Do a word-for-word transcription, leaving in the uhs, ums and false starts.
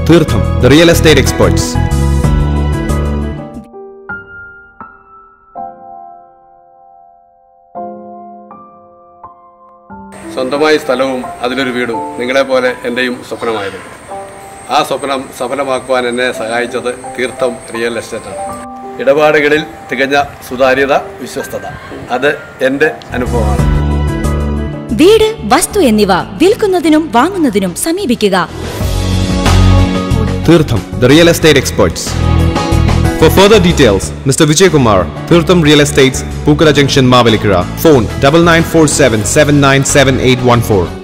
Tirtham, the real estate experts. സ്വന്തമായി സ്ഥലവും അതിലൊരു വീടും നിങ്ങളെ പോലെ എൻ്റെയും സ്വപ്നമായിരുന്നു. ആ സ്വപ്നം സഫലമാക്കുവാൻ എന്നെ സഹായിച്ചത് തീർത്ഥം റിയൽ എസ്റ്റേറ്റാണ്. ഇടപാടുകളിൽ തികഞ്ഞ സുതാര്യത, വിശ്വസ്തത, അത് എൻ്റെ അനുഭവമാണ്. വീട്, വസ്തു എന്നിവ വിൽക്കുന്നതിനും വാങ്ങുന്നതിനും സമീപിക്കുക Tirtham, the real estate experts. For further details, Mister Vijay Kumar, Tirtham Real Estates, Pukara Junction, Mavelikara. Phone double nine four seven seven nine seven eight one four.